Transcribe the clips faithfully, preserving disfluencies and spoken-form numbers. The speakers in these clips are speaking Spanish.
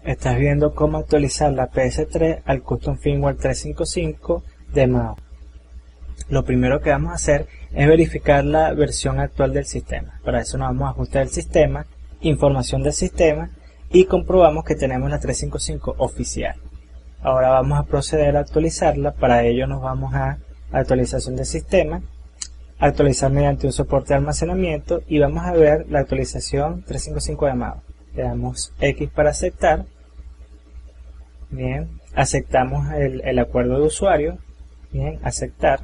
Estás viendo cómo actualizar la P S tres al Custom Firmware trescientos cincuenta y cinco de Mao. Lo primero que vamos a hacer es verificar la versión actual del sistema. Para eso nos vamos a ajustar el sistema, información del sistema y comprobamos que tenemos la trescientos cincuenta y cinco oficial. Ahora vamos a proceder a actualizarla. Para ello nos vamos a actualización del sistema, actualizar mediante un soporte de almacenamiento y vamos a ver la actualización trescientos cincuenta y cinco de Mao. Le damos X para aceptar. Bien, aceptamos el, el acuerdo de usuario. Bien, aceptar.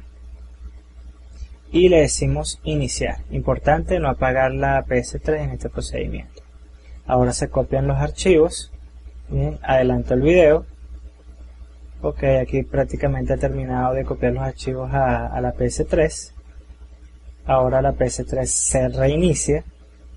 Y le decimos iniciar. Importante no apagar la P S tres en este procedimiento. Ahora se copian los archivos. Bien, adelanto el video. Ok, aquí prácticamente he terminado de copiar los archivos a, a la P S tres. Ahora la P S tres se reinicia.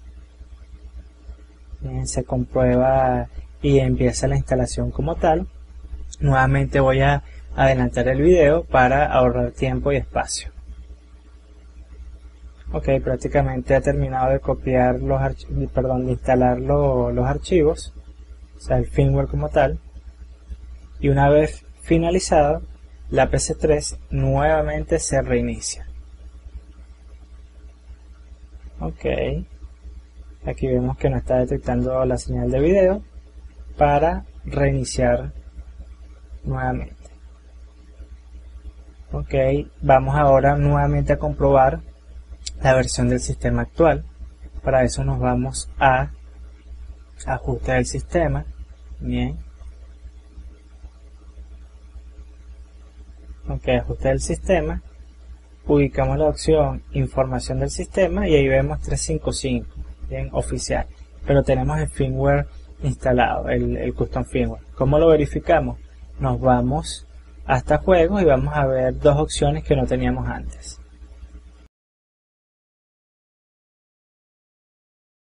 Bien, se comprueba y empieza la instalación como tal. Nuevamente voy a adelantar el video para ahorrar tiempo y espacio. Ok, prácticamente ha terminado de copiar los archivos, perdón, de instalar lo, los archivos, o sea, el firmware como tal. Y una vez finalizado, la P S tres nuevamente se reinicia. Ok, aquí vemos que no está detectando la señal de video para reiniciar nuevamente. Ok, vamos ahora nuevamente a comprobar la versión del sistema actual. Para eso nos vamos a ajuste del sistema. Bien. Ok, ajuste del sistema. Ubicamos la opción información del sistema y ahí vemos trescientos cincuenta y cinco. Bien, oficial. Pero tenemos el firmware instalado, el, el custom firmware. ¿Cómo lo verificamos? Nos vamos hasta juegos y vamos a ver dos opciones que no teníamos antes.